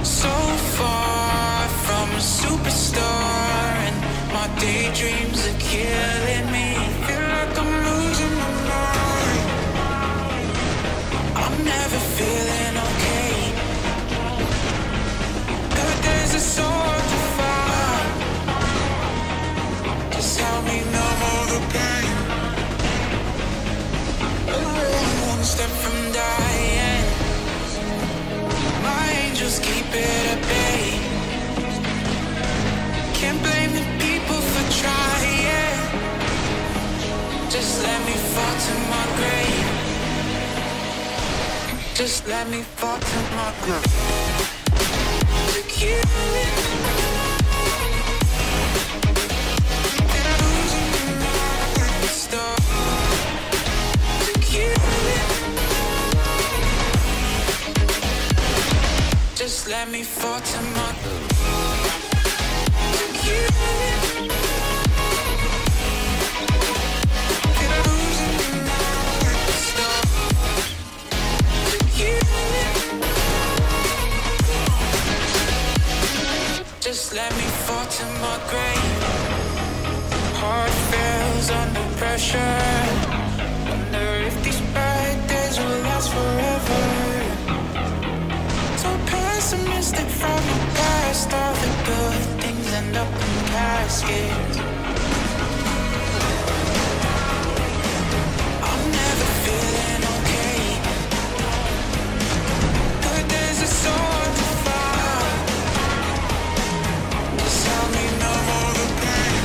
So far from a superstar, and my daydreams are killing me. Feel like I'm losing my mind. I'm never feeling okay. Good days are so hard to find. Just help me numb all the pain. I'm one step from dying. My angels keep it at bay. Can't blame the people for trying. Just let me fall to my grave. Just let me fall to my grave. Took you in. Losing my star. Took you in. Just let me fall to my grave. Took you in. Losing my star. Took you in. Just let me fall to my grave. Heart fails under pressure. Wonder if these bad days will last forever. So pessimistic from the past. All the good things end up in caskets. I'm never feeling okay. Good days are so hard to find. Just help me numb all the pain.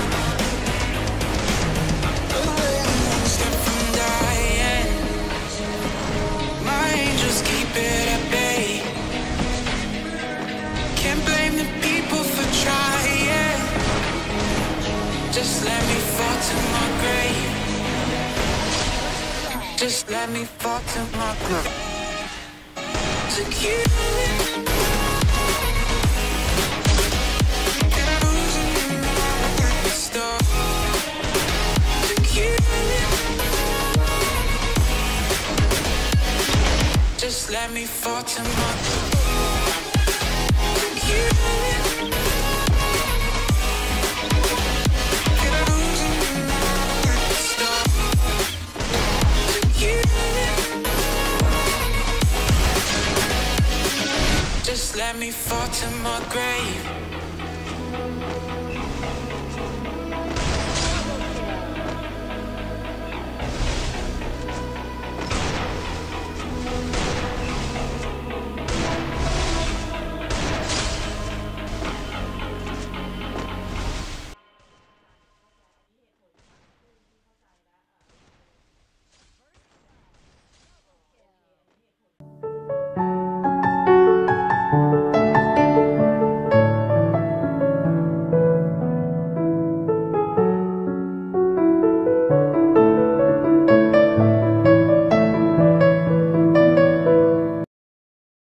I'm one step from dying. My angels keep it at bay. Can't blame the people for trying. Just let me fall to my grave. Just let me fall to my grave. Took you in. Losing my star. Took you in. Just let me fall to my grave. Took you in. Losing my star. Took you in. Just let me fall to my grave.